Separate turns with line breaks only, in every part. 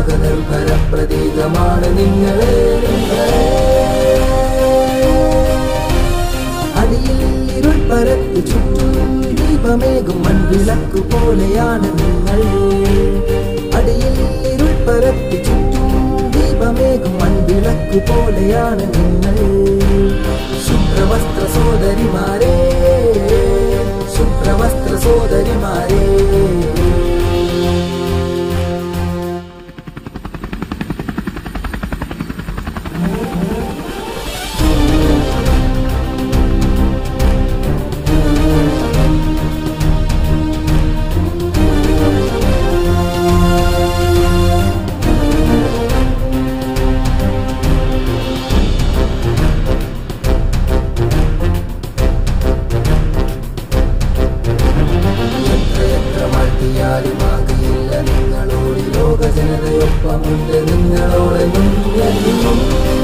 നിർഭര പ്രതീകമാണ് നിങ്ങളെ. അടിയിൽ ഇരുൾ പരത്തി ചുറ്റും ദീപമേകും മൺവിളക്കു പോലെയാണ് നിങ്ങൾ. അടിയിൽ ഇരുൾ പരത്തി ചുറ്റും ദീപമേകും മൺവിളക്കു പോലെയാണ് നിങ്ങൾ. ശുഭ്രവസ്ത്ര സോദരിമാരേ, ശുഭ്രവസ്ത്ര സോദരിമാരേ. ാലുമാകില്ല നിങ്ങളോട് ലോക ജനതയൊപ്പമുണ്ട് നിങ്ങളോടെന്നും എന്നും.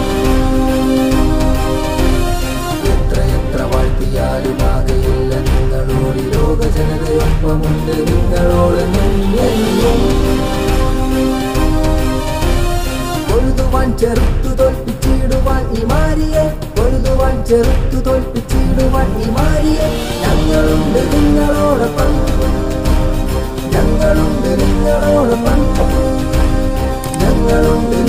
എത്ര വാഴ്ത്തിയാലുമാകില്ല നിങ്ങളോട് ലോക ജനതയൊപ്പമുണ്ട് നിങ്ങളോടെന്നും എന്നും. പൊരുതുവാൻ ചെറുത്തു തോൽപ്പിച്ചിടുവാൻ ഈ മാരിയെ, പൊരുതുവാൻ ചെറുത്തു തോൽപ്പിച്ചിടുവാൻ ഈ മാരിയെ. ഞങ്ങളുണ്ട് നിങ്ങളോടൊപ്പം, ഞങ്ങളുണ്ട് നിങ്ങളോടൊപ്പം, ഞങ്ങളുണ്ട്